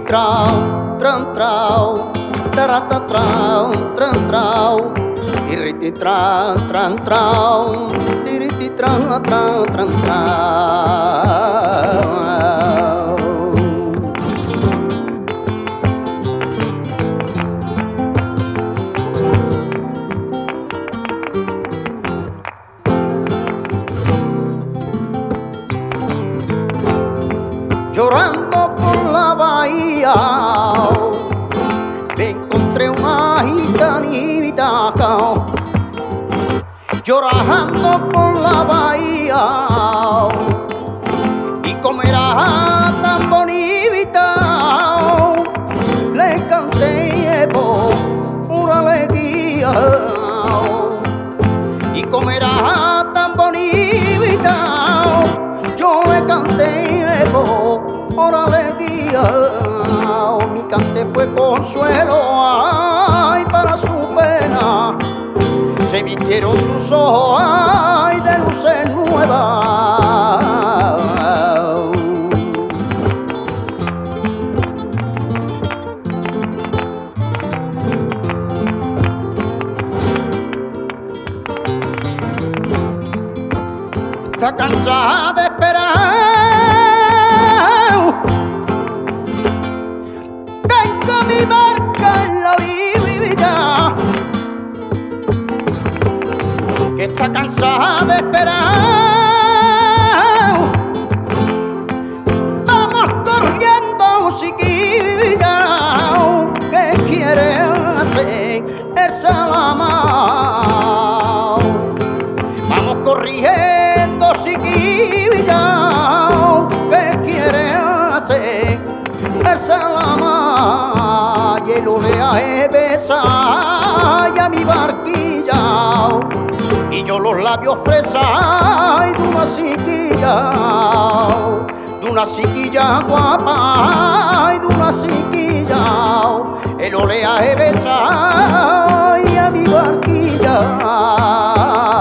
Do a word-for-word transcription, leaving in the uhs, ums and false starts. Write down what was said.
trau, tran trau, tarata trau, tran trau, tiriti tran tran trau, tiriti tran tran tran trau. Llorando por la bahía me encontré una gitanita, llorando por la bahía, y como era tan bonita le canté por una alegría, y como era tan bonita yo le canté por alegría. Mi cante fue consuelo, ay, para su pena. Se vistieron sus ojos, ay, de luces nuevas. Está cansada de esperar, tengo mi barca en la vida, que está cansada de esperar. Vamos corriendo, chiquilla, que quiere hacer el salamao. Vamos corriendo, chiquilla, que quiere hacer el salamao. Y el oleaje besa y a mi barquilla, y yo los labios fresa y de una chiquilla, de una chiquilla guapa y de una chiquilla. El oleaje besa y a mi barquilla.